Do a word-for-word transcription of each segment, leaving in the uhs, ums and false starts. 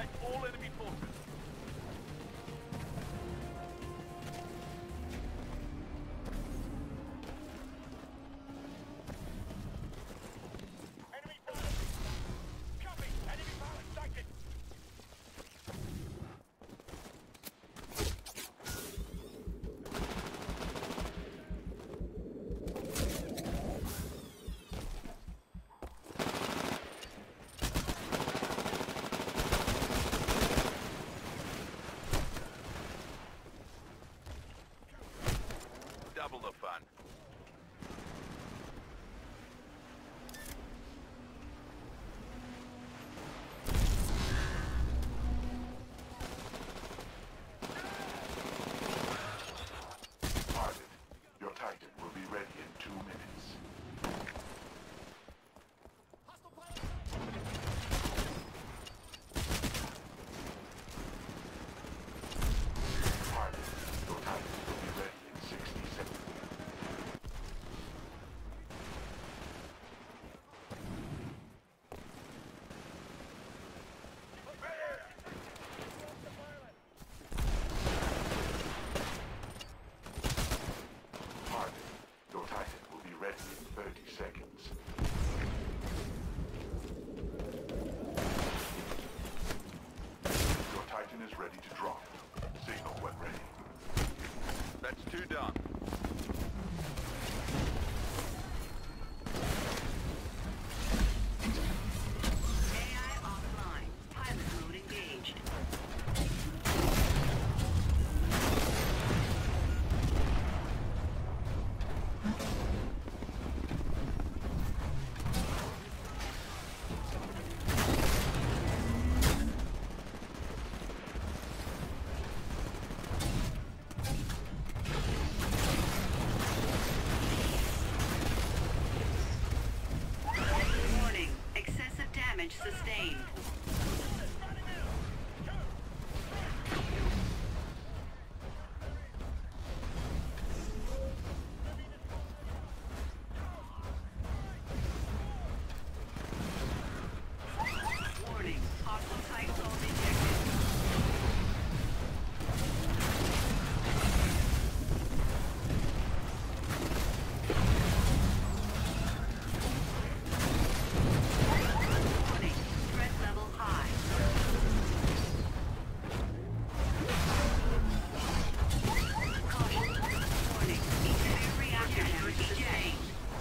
Neutralize all enemy forces. Enemy pilot! Copy! Enemy pilot sighted! Double the fun. Target, your Titan will be ready in two minutes. Target, your Titan will be ready in sixty seconds. Target, your Titan will be ready in thirty seconds. Your Titan is ready to drop. Signal when ready. That's two done. A I offline. Pilot mode engaged. Warning. Excessive damage sustained. Warning. Hostile site zone detected. Warning. Threat level high. Caution. Warning. Nuclear reactor damage sustained.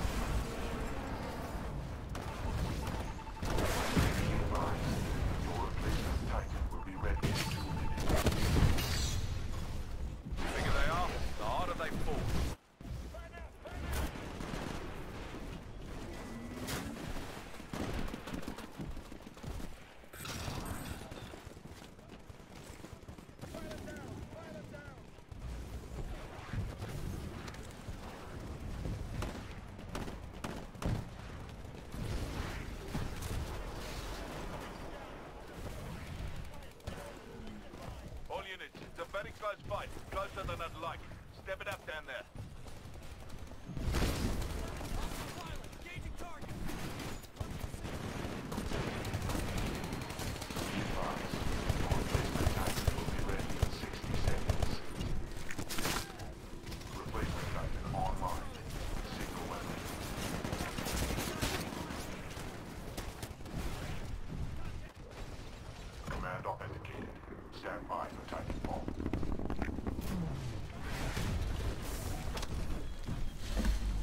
Be advised, your replacement Titan will be ready in two minutes. The bigger they are, the harder they fall. All units, it's a very close fight. Closer than I'd like. Step it up down there. Be advised, your replacement Titan will be ready in sixty seconds. Replacement Titan online. Signal when ready. Command authenticated. Stand by for Titanfall.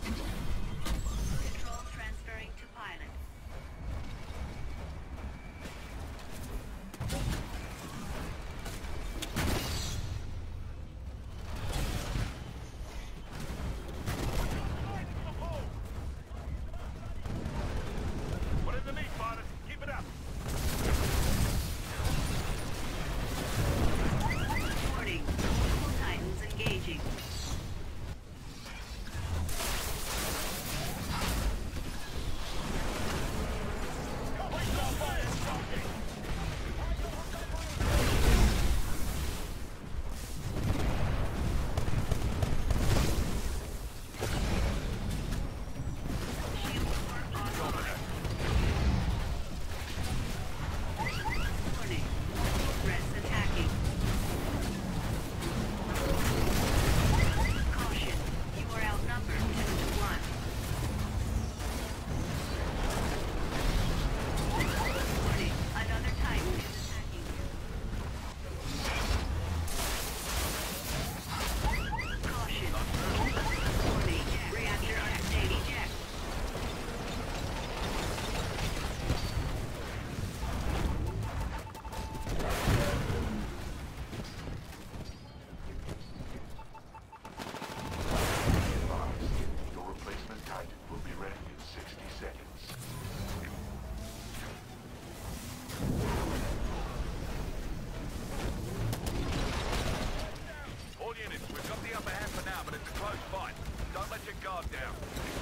but it's a close fight. Don't let your guard down.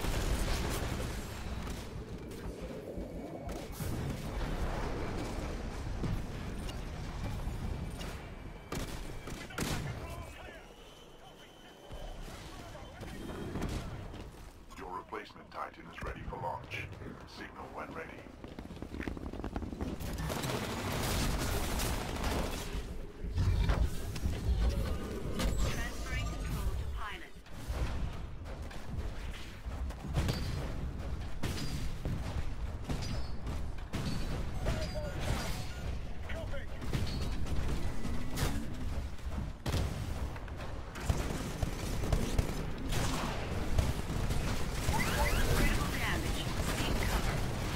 Your replacement Titan is ready for launch. Signal when ready. Transferring control to pilot. Critical damage. Seek cover.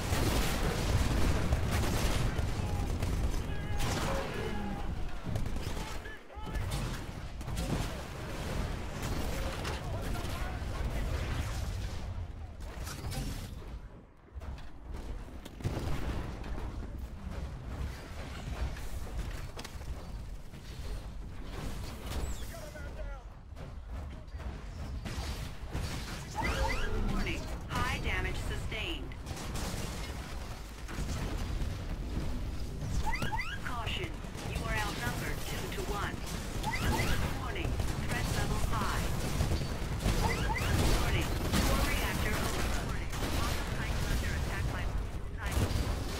Warning. High damage sustained. Caution. You are outnumbered two to one. Warning. Threat level high. Warning. Core reactor overloaded. Quantum Titan under attack by multiple Titans.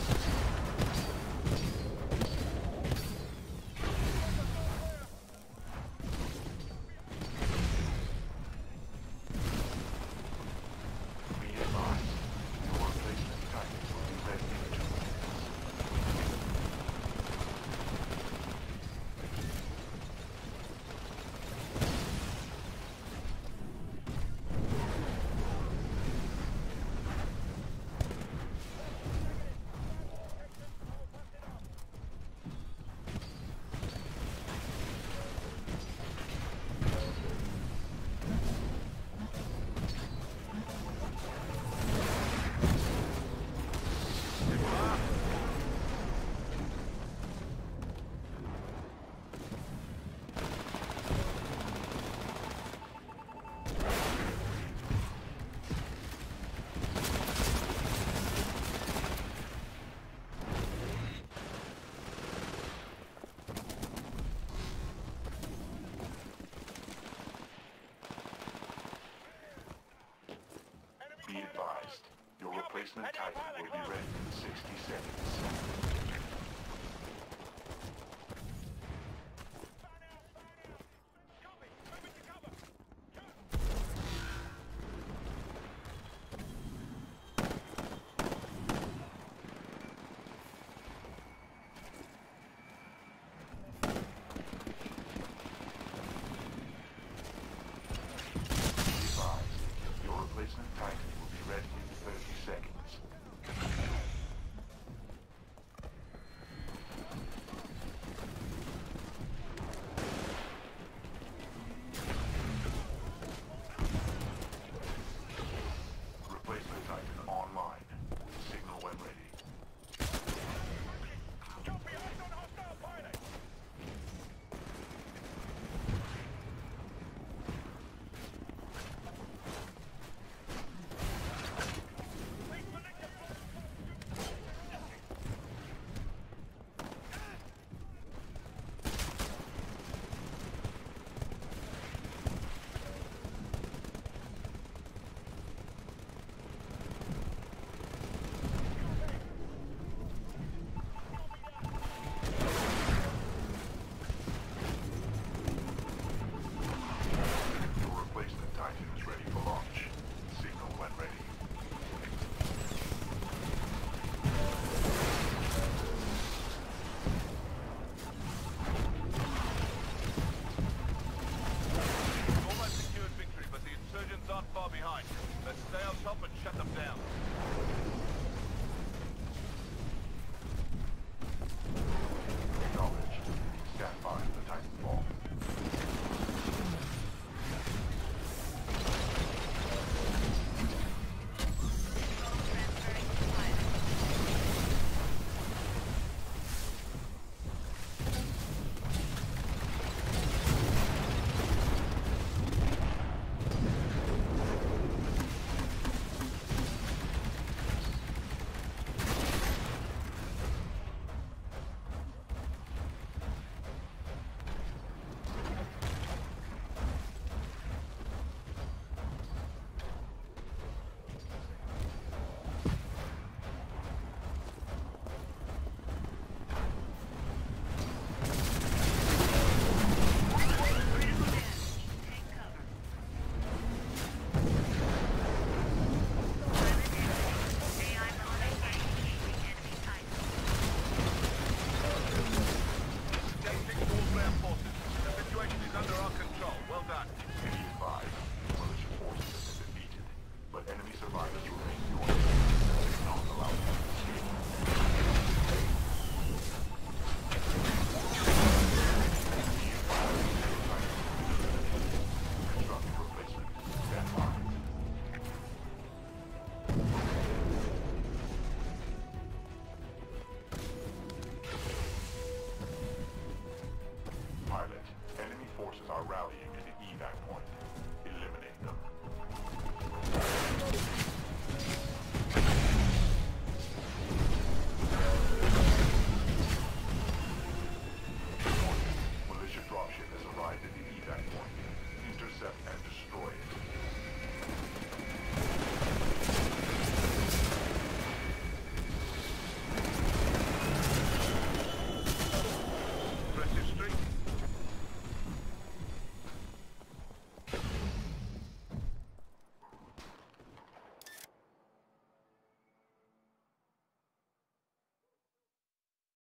Be advised, your replacement Titan will be ready in two minutes. Be advised, your replacement Titan will be ready in sixty seconds. Be advised, your replacement Titan will be ready in thirty seconds. Replacement Titan online. Signal when ready. Your replacement Titan is ready for launch. Signal when ready. Almost secured victory, but the insurgents aren't far behind. Let's stay on top and shut them down. Acknowledged. Stand by for Titanfall. Transferring to pilot. Well done. Be advised, militia forces have been defeated, but enemy survivors remain your enemies. Do not allow them to escape. Be advised, constructing replacement. Stand by. Pilot, enemy forces are rallying at the evac point. Eliminate them.